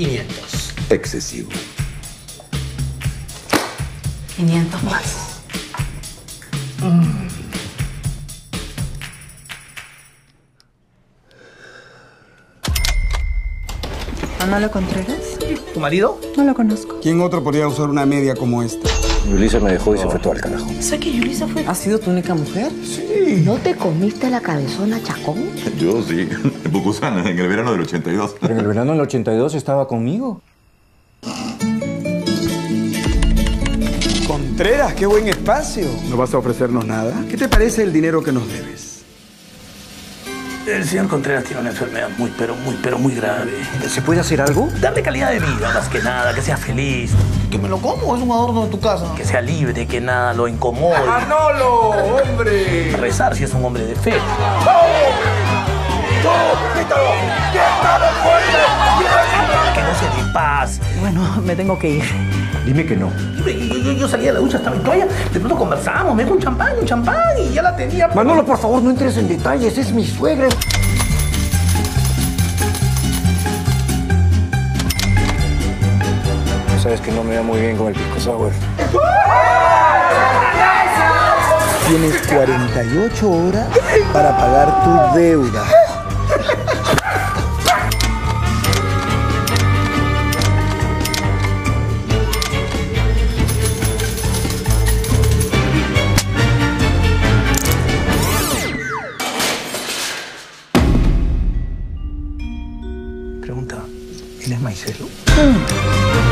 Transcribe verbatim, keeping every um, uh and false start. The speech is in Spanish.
quinientos. Excesivo. quinientos más. Mm. ¿Manolo Contreras? ¿Tu marido? No lo conozco. ¿Quién otro podría usar una media como esta? Yulisa me dejó y se fue todo al carajo. ¿Sabes que Yulisa fue? ¿Ha sido tu única mujer? Sí. ¿No te comiste la cabezona Chacón? Yo sí, en Pucusana, en el verano del ochenta y dos. Pero en el verano del ochenta y dos estaba conmigo. Contreras, qué buen espacio. ¿No vas a ofrecernos nada? ¿Qué te parece el dinero que nos debes? El señor Contreras tiene una enfermedad muy, pero muy, pero muy grave. ¿Se puede hacer algo? Darle calidad de vida, más que nada, que sea feliz. ¿Que me lo como? Es un adorno de tu casa. Que sea libre, que nada lo incomode. ¡Manolo, hombre! Rezar si es un hombre de fe. Que no se dé paz. Bueno, me tengo que ir. Dime que no. Yo, yo, yo salía de la ducha, estaba en toalla, de pronto conversamos, me dijo un champán, un champán, y ya la tenía. Manolo, por favor, no entres en detalles, es mi suegra. Sabes que no me va muy bien con el pisco sour. Tienes cuarenta y ocho horas para pagar tu deuda. Pregunta, ¿él es maicelo?